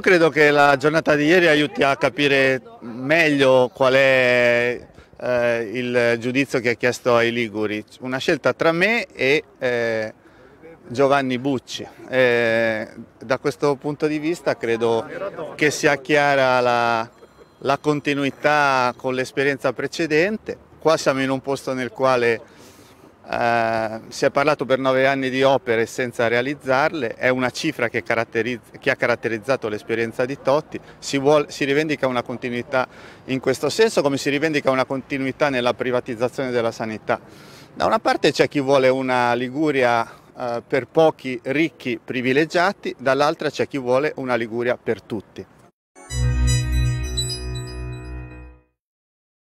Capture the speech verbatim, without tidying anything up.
credo che la giornata di ieri aiuti a capire meglio qual è eh, il giudizio che ha chiesto ai Liguri. Una scelta tra me e eh, Giovanni Bucci. Eh, da questo punto di vista credo che sia chiara la, la continuità con l'esperienza precedente. Qua siamo in un posto nel quale Uh, si è parlato per nove anni di opere senza realizzarle, è una cifra che, che ha caratterizzato l'esperienza di Totti, si, vuole, si rivendica una continuità in questo senso, come si rivendica una continuità nella privatizzazione della sanità. Da una parte c'è chi vuole una Liguria uh, per pochi ricchi privilegiati, dall'altra c'è chi vuole una Liguria per tutti.